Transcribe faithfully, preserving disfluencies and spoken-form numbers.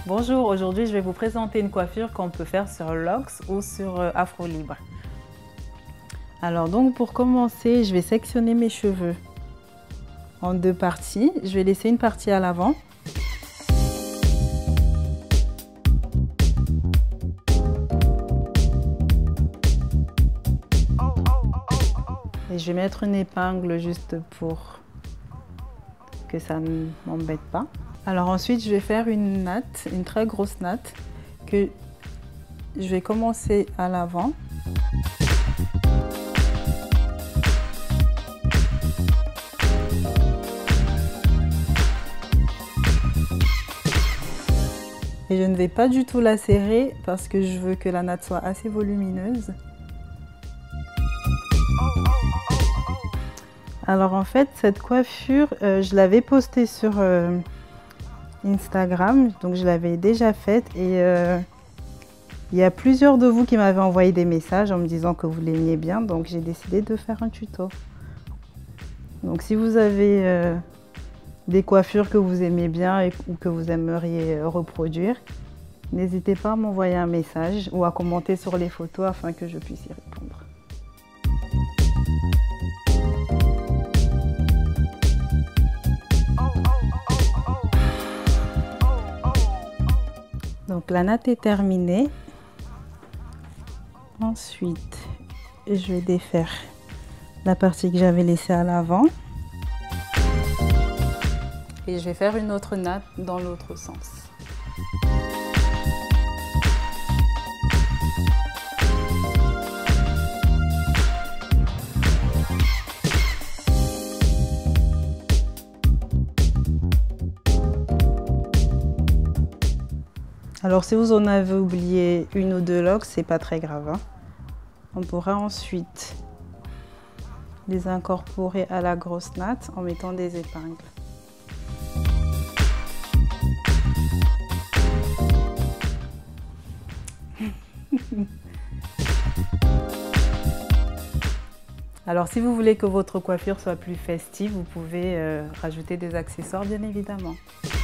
Bonjour, aujourd'hui je vais vous présenter une coiffure qu'on peut faire sur Locks ou sur euh, Afro Libre. Alors donc pour commencer, je vais sectionner mes cheveux en deux parties. Je vais laisser une partie à l'avant. Et je vais mettre une épingle juste pour que ça ne m'embête pas. Alors ensuite, je vais faire une natte, une très grosse natte que je vais commencer à l'avant. Et je ne vais pas du tout la serrer parce que je veux que la natte soit assez volumineuse. Alors en fait, cette coiffure, euh, je l'avais postée sur euh, Instagram, donc je l'avais déjà faite et euh, il y a plusieurs de vous qui m'avaient envoyé des messages en me disant que vous l'aimiez bien, donc j'ai décidé de faire un tuto. Donc si vous avez euh, des coiffures que vous aimez bien et, ou que vous aimeriez euh, reproduire, n'hésitez pas à m'envoyer un message ou à commenter sur les photos afin que je puisse y répondre. Donc la natte est terminée. Ensuite, je vais défaire la partie que j'avais laissée à l'avant. Et je vais faire une autre natte dans l'autre sens. Alors si vous en avez oublié une ou deux locks, c'est pas très grave, hein. On pourra ensuite les incorporer à la grosse natte en mettant des épingles. Alors si vous voulez que votre coiffure soit plus festive, vous pouvez euh, rajouter des accessoires bien évidemment.